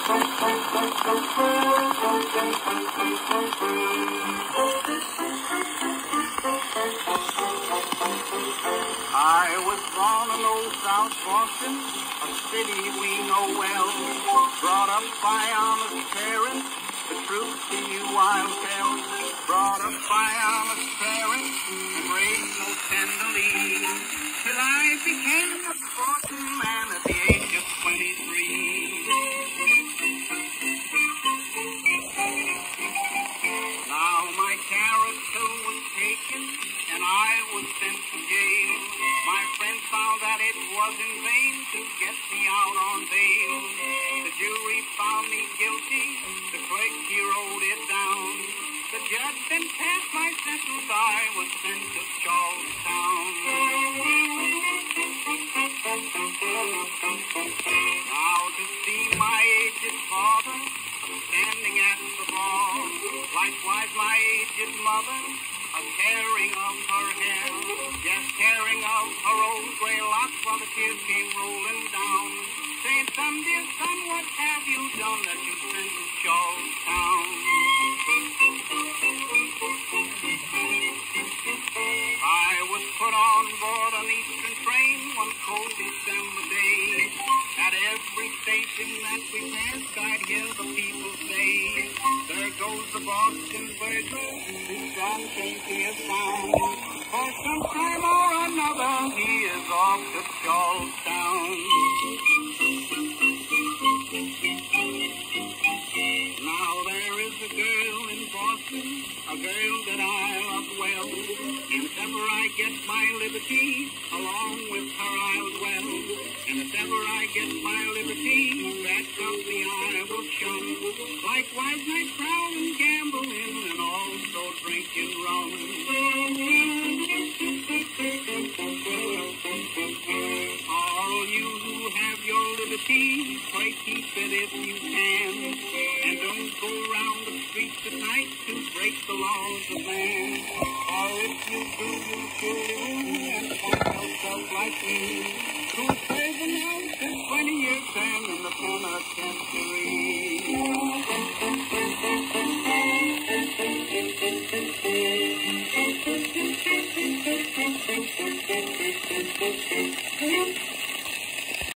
I was born in old South Boston, a city we know well. Brought up by honest parents, the truth to you I'll tell. Brought up by honest parents, and raised most tenderly, till I became a sporting man at the age of 23. Now my character was taken, and I was sent to jail. My friends found that it was in vain to get me out on bail. The jury found me guilty, the clerk he wrote it down. The judge then passed my sentence, I was sent to Charlestown. Now to see my aged father standing at the bar, likewise my aged mother, caring of her hair, yes, caring of her old gray locks while the tears came rolling down, saying, "Son, dear son, what have you done that you sent to Charlestown?" I was put on board an Eastern train one cold December day. At every station that we passed, I'd hear the people say, "There goes the Boston burglar, his son can't be found. For some time or another, he is off to Charlestown." Now there is a girl in Boston, a girl that I love well, and if ever I get my liberty, along with her I'll dwell. And if ever I get my liberty, that company I will shun. Likewise night prowl and gambling, and also drinking rum. All you who have your liberty, pray keep it if you can, and don't go round the streets at night to break the laws of man. Or if you do, you surely will, and find yourself like me, who's serving out this 20-year term in the penitentiary.